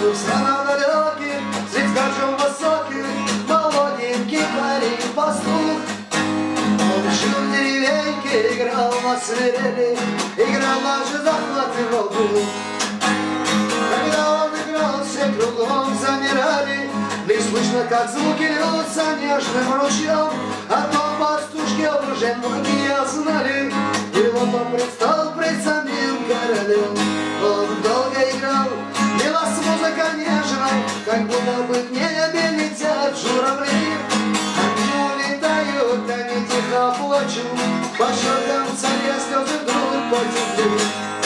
страна далеких, средь скачем высоких, молоденький парень пастух. Он жил в деревеньке, играл на свирели, играл наши захватывал дух. Когда он играл, все кругом замирали, лишь слышно, как звуки льются нежным ручьем. О том пастушке уже многие знали, и вот он предстал пред самим королем. Он долго играл, лилась музыка нежная, как будто бы в небе летят журавли. Они улетают, они тихо плачут, по щекам царя слезы вдруг потекли.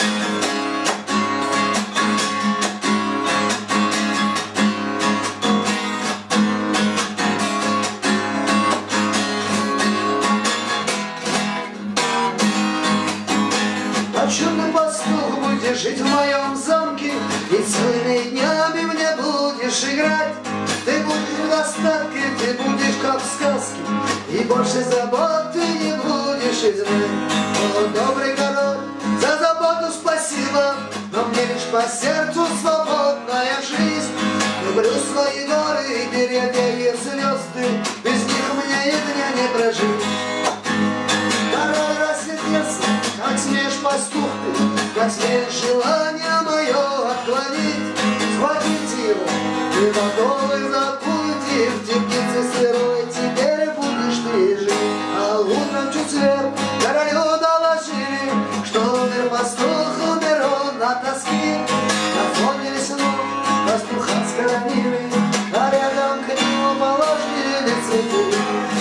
Чудный пастух, будешь жить в моем замке, и целыми днями мне будешь играть. Ты будешь в достатке, ты будешь как в сказке, и больше забот ты не будешь знать. О, добрый король, за заботу спасибо, но мне лишь по сердцу свободная жизнь. Люблю свои горы, деревья и звезды, без них мне и дня не прожить. Король рассердился, как смеешь, пастух ты, как смеешь желание мое отклонить. Схватите его, и готовы за пути, в темнице сырой теперь будешь ты жить. А утром чуть свет королю доложили, что умер пастух, умер он от тоски. На фоне лесном пастуха схоронили, а рядом к нему положили цветы.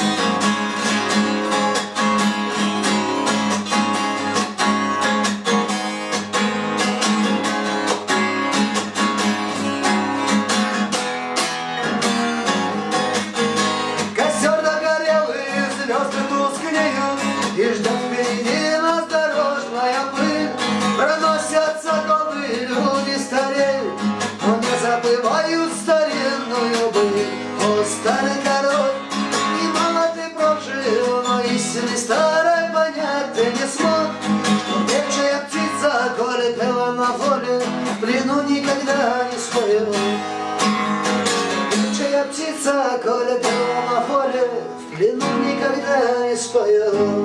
И ждет впереди нас дорожная пыль. Проносятся годы, люди стареют, но не забывают старинную быль. О, старый король, немало ты прожил, но истины старой понять ты не смог. Что певчая птица, коли пела на воле, в плену никогда не споет. Певчая птица, коли пела на воле, в плену никогда не споет.